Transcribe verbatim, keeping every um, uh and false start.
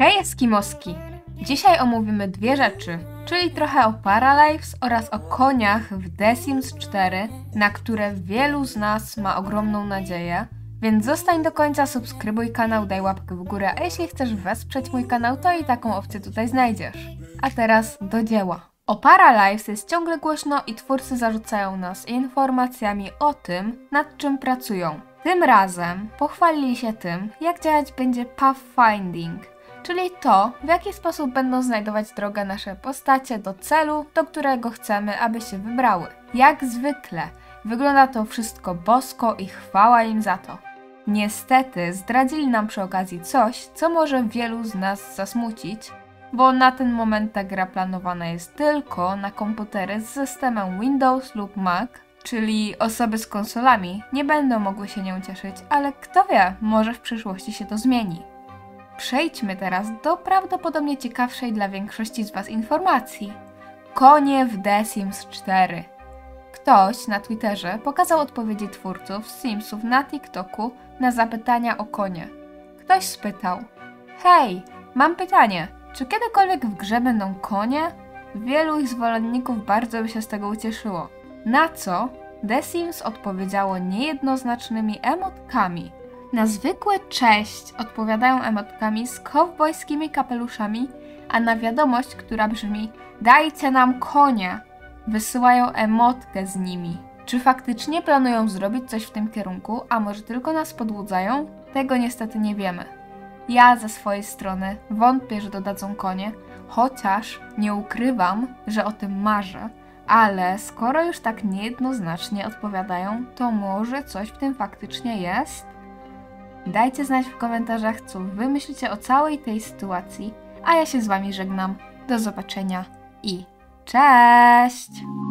Hej Eskimoski! Dzisiaj omówimy dwie rzeczy, czyli trochę o Paralives oraz o koniach w The Sims cztery, na które wielu z nas ma ogromną nadzieję, więc zostań do końca, subskrybuj kanał, daj łapkę w górę, a jeśli chcesz wesprzeć mój kanał, to i taką opcję tutaj znajdziesz. A teraz do dzieła. O Paralives jest ciągle głośno i twórcy zarzucają nas informacjami o tym, nad czym pracują. Tym razem pochwalili się tym, jak działać będzie pathfinding, czyli to, w jaki sposób będą znajdować drogę nasze postacie do celu, do którego chcemy, aby się wybrały. Jak zwykle, wygląda to wszystko bosko i chwała im za to. Niestety zdradzili nam przy okazji coś, co może wielu z nas zasmucić, bo na ten moment ta gra planowana jest tylko na komputery z systemem Windows lub Mac, czyli osoby z konsolami nie będą mogły się nią cieszyć, ale kto wie, może w przyszłości się to zmieni. Przejdźmy teraz do prawdopodobnie ciekawszej dla większości z Was informacji. Konie w The Sims cztery. Ktoś na Twitterze pokazał odpowiedzi twórców Simsów na TikToku na zapytania o konie. Ktoś spytał: hej, mam pytanie, czy kiedykolwiek w grze będą konie? Wielu ich zwolenników bardzo by się z tego ucieszyło. Na co The Sims odpowiedziało niejednoznacznymi emotkami. Na zwykłe cześć odpowiadają emotkami z kowbojskimi kapeluszami, a na wiadomość, która brzmi dajcie nam konia, wysyłają emotkę z nimi. Czy faktycznie planują zrobić coś w tym kierunku, a może tylko nas podłudzają? Tego niestety nie wiemy. Ja ze swojej strony wątpię, że dodadzą konie, chociaż nie ukrywam, że o tym marzę, ale skoro już tak niejednoznacznie odpowiadają, to może coś w tym faktycznie jest? Dajcie znać w komentarzach, co wy myślicie o całej tej sytuacji, a ja się z wami żegnam. Do zobaczenia i cześć!